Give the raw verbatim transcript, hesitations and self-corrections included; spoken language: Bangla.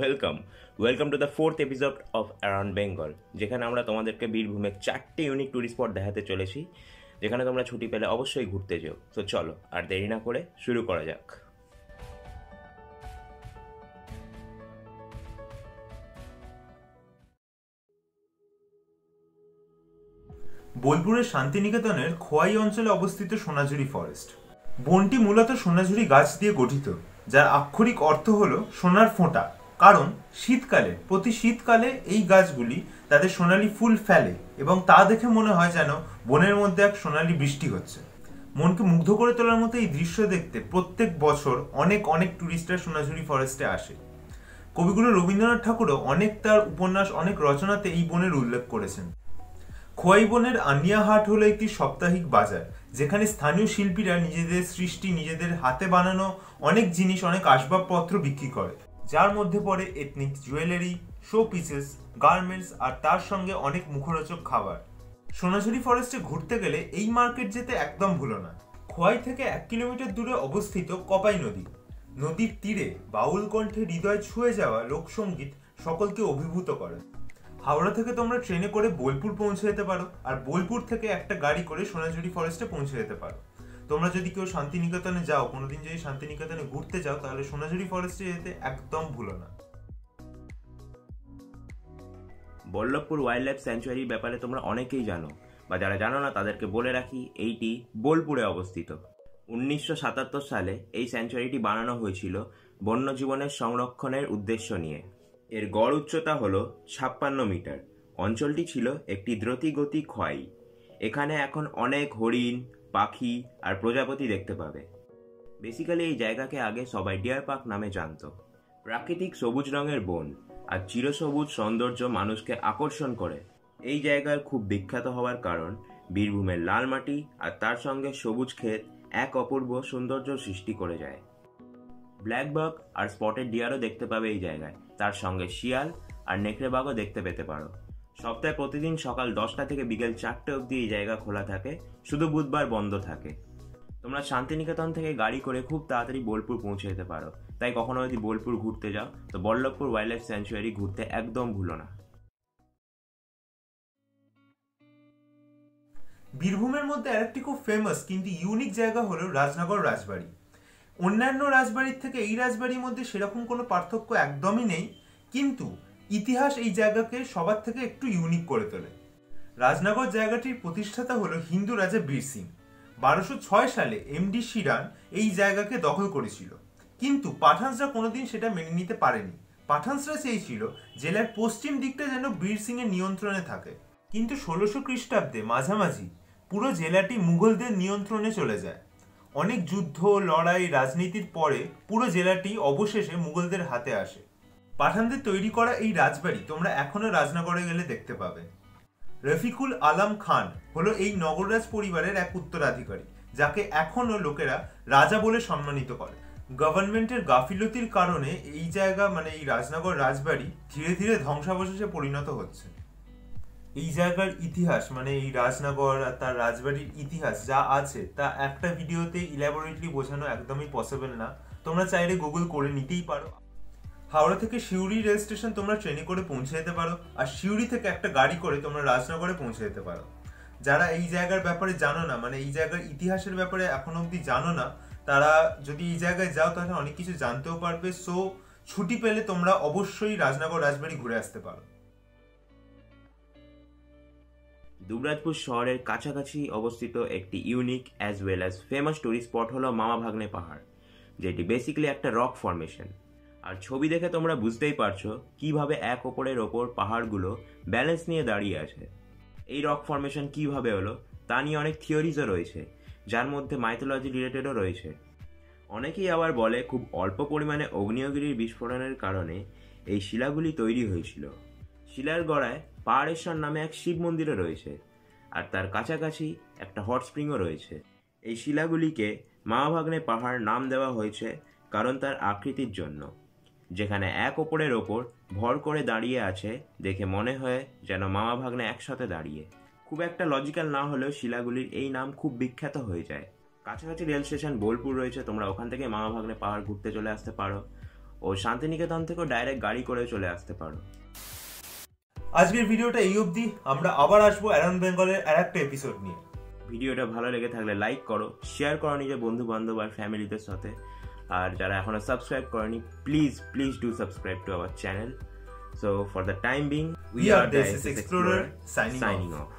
Welcome welcome to the fourth episode of around Bengal, যেখানে আমরা তোমাদেরকে বীরভূমের চারটে ইউনিক ট্যুরিস্ট স্পট দেখাতে চলেছি, যেখানে তোমরা ছুটি পেলে অবশ্যই ঘুরতে যেও। তো চলো আর দেরি না করে শুরু করা যাক। বোলপুরের শান্তিনিকেতনের খোয়াই অঞ্চলে অবস্থিত সোনাঝুরি ফরেস্ট। বনটি মূলত সোনাঝুরি গাছ দিয়ে গঠিত, যার আক্ষরিক অর্থ হল সোনার ফোঁটা। কারণ শীতকালে প্রতি শীতকালে এই গাছগুলি তাদের সোনালি ফুল ফেলে এবং তা দেখে মনে হয় যেন বনের মধ্যে এক সোনালি বৃষ্টি হচ্ছে। মনকে মুগ্ধ করে তোলার মতো এই দৃশ্য দেখতে প্রত্যেক বছর অনেক অনেক টুরিস্টরা সোনাঝুরি ফরেস্টে আসে। কবিগুরু রবীন্দ্রনাথ ঠাকুরও অনেক তার উপন্যাস, অনেক রচনাতে এই বনের উল্লেখ করেছেন। খোয়াই বনের আনিয়া হাট হলো একটি সাপ্তাহিক বাজার, যেখানে স্থানীয় শিল্পীরা নিজেদের সৃষ্টি, নিজেদের হাতে বানানো অনেক জিনিস, অনেক আসবাবপত্র বিক্রি করে, যার মধ্যে পড়ে ethnic jewellery, showpieces, garments আর তার সঙ্গে অনেক মুখরোচক খাবার। সোনাঝুরি ফরেস্টে ঘুরতে গেলে এই মার্কেট যেতে একদম ভুলো না। খোয়াই থেকে এক কিলোমিটার দূরে অবস্থিত কপাই নদী। নদীর তীরে বাউল কণ্ঠে হৃদয় ছুঁয়ে যাওয়া লোকসঙ্গীত সকলকে অভিভূত করে। হাওড়া থেকে তোমরা ট্রেনে করে বোলপুর পৌঁছে যেতে পারো, আর বোলপুর থেকে একটা গাড়ি করে সোনাঝুরি ফরেস্টে পৌঁছে যেতে পারো। তোমরা যদি কেউ শান্তিনিকেতনে যাও, কোনোদিন যদি শান্তিনিকেতনে ঘুরতে যাও, তাহলে সোনাঝুরি ফরেস্টে যেতে একদম ভুলো না। বল্লভপুর ওয়াইল্ড লাইফ স্যাঞ্চুয়ারির ব্যাপারে তোমরা অনেকেই জানো, বা যারা জানো না তাদেরকে বলে রাখি, এইটি বোলপুরে অবস্থিত। উনিশশো সাতাত্তর সালে এই স্যাঞ্চুয়ারিটি বানানো হয়েছিল বন্যজীবনের সংরক্ষণের উদ্দেশ্য নিয়ে। এর গড় উচ্চতা হল ছাপ্পান্ন মিটার। অঞ্চলটি ছিল একটি দ্রুতিগতি খোয়াই। এখানে এখন অনেক হরিণ, পাখি আর প্রজাপতি দেখতে পাবে। বেসিক্যালি এই জায়গাকে আগে সবাই ডিয়ার পার্ক নামে জানত। প্রাকৃতিক সবুজ রঙের বন আর চিরসবুজ সৌন্দর্য মানুষকে আকর্ষণ করে। এই জায়গার খুব বিখ্যাত হওয়ার কারণ বীরভূমের লাল মাটি আর তার সঙ্গে সবুজ ক্ষেত এক অপূর্ব সৌন্দর্য সৃষ্টি করে যায়। ব্ল্যাক বাগ আর স্পটেড ডিয়ারও দেখতে পাবে এই জায়গায়। তার সঙ্গে শিয়াল আর নেকড়ে বাঘও দেখতে পেতে পারো। সপ্তাহে প্রতিদিন সকাল দশটা থেকে বিকেল চারটে অবধি এই জায়গা খোলা থাকে, শুধু বুধবার বন্ধ থাকে। তোমরা শান্তিনিকেতন থেকে গাড়ি করে খুব তাড়াতাড়ি বোলপুর পৌঁছে যেতে পারো, তাই কখনো যদি বোলপুর ঘুরতে যাও তো বল্লভপুর ওয়াইল্ড লাইফ স্যাঞ্চুয়ারি ঘুরতে একদম ভুলো না। বীরভূমের মধ্যে আরেকটি খুব ফেমাস কিন্তু ইউনিক জায়গা হলো রাজনগর রাজবাড়ি। অন্যান্য রাজবাড়ির থেকে এই রাজবাড়ির মধ্যে সেরকম কোনো পার্থক্য একদমই নেই, কিন্তু ইতিহাস এই জায়গাকে সবার থেকে একটু ইউনিক করে তোলে। রাজনগর জায়গাটির প্রতিষ্ঠাতা হলো হিন্দু রাজা বীর সিং। বারোশো ছয় সালে এমডি শিরান এই জায়গাকে দখল করেছিল, কিন্তু পাঠানসরা কোনোদিন সেটা মেনে নিতে পারেনি। পাঠানসরা চেয়েছিল জেলার পশ্চিম দিকটা যেন বীর সিং এর নিয়ন্ত্রণে থাকে, কিন্তু ষোলোশো খ্রিস্টাব্দে মাঝামাঝি পুরো জেলাটি মুঘলদের নিয়ন্ত্রণে চলে যায়। অনেক যুদ্ধ, লড়াই, রাজনীতির পরে পুরো জেলাটি অবশেষে মুঘলদের হাতে আসে। পাঠানদের তৈরি করা এই রাজবাড়ি তোমরা এখনো রাজনগরে গেলে দেখতে পাবে। রফিকুল আলম খান হলো এই নগররাজ পরিবারের এক উত্তরাধিকারী, যাকে এখনো লোকেরা রাজা বলে সম্মানিত করে। গভর্নমেন্টের গাফিলতির কারণে এই জায়গা মানে এই রাজনগর রাজবাড়ি ধীরে ধীরে ধ্বংসাবশেষে পরিণত হচ্ছে। এই জায়গার ইতিহাস মানে এই রাজনগর আর তার রাজবাড়ির ইতিহাস যা আছে তা একটা ভিডিওতে ইলাবোরেটলি বোঝানো একদমই পসিবল না। তোমরা চাইলে গুগল করে নিতেই পারো। হাওড়া থেকে সিউড়ি রেল স্টেশন তোমরা ট্রেনে করে পৌঁছে যেতে পারো, আর সিউড়ি থেকে একটা গাড়ি করে তোমরা রাজনগরে পৌঁছে যেতে পারো। যারা এই জায়গার ব্যাপারে জানো না, মানে এই জায়গার ইতিহাসের ব্যাপারে এখনো অবধি জানো না, তারা যদি এই জায়গায় যাও তাহলে অনেক কিছু জানতেও পারবে। সো ছুটি পেলে তোমরা অবশ্যই রাজনগর রাজবাড়ি ঘুরে আসতে পারো। দুবরাজপুর শহরের কাছাকাছি অবস্থিত একটি unique as well as famous tourist spot হলো মামা ভাগ্নে পাহাড়, যেটি বেসিক্যালি একটা রক ফরমেশন। আর ছবি দেখে তোমরা বুঝতেই পারছো কিভাবে এক ওপরের ওপর পাহাড়গুলো ব্যালেন্স নিয়ে দাঁড়িয়ে আছে। এই রক ফরমেশন কিভাবে হলো তা নিয়ে অনেক থিওরিজও রয়েছে, যার মধ্যে মাইথোলজি রিলেটেডও রয়েছে। অনেকেই আবার বলে খুব অল্প পরিমাণে আগ্নেয়গিরির বিস্ফোরণের কারণে এই শিলাগুলি তৈরি হয়েছিল। শিলার গড়ায় পাহাড়েশ্বর নামে এক শিব মন্দিরও রয়েছে, আর তার কাছাকাছি একটা হট স্প্রিংও রয়েছে। এই শিলাগুলিকে মামা ভাগ্নে পাহাড় নাম দেওয়া হয়েছে কারণ তার আকৃতির জন্য, যেখানে এক ওপরের ওপর ভর করে দাঁড়িয়ে আছে দেখে মনে হয় যেন মামা ভাগ্নে একসাথে দাঁড়িয়ে। খুব একটা লজিক্যাল না হলেও শিলাগুলির এই নাম খুব বিখ্যাত হয়ে যায়। কাছাকাছি রেল স্টেশন বোলপুর রয়েছে, তোমরা ওখান থেকে মামা ভাগ্নে পাহাড় ঘুরতে চলে আসতে পারো। ও শান্তিনিকেতন থেকেও ডাইরেক্ট গাড়ি করে চলে আসতে পারো। আজকের ভিডিওটা এই অবধি, আমরা আবার আসবো অ্যারাউন্ড বেঙ্গলের আর একটা এপিসোড নিয়ে। ভিডিওটা ভালো লেগে থাকলে লাইক করো, শেয়ার করো নিজের বন্ধু বান্ধব আর ফ্যামিলিদের সাথে, আর যারা এখনো সাবস্ক্রাইব করেনি please please do subscribe to our channel. So for the time being, we, We are are the the S S S S Explorer, Explorer signing signing off. off.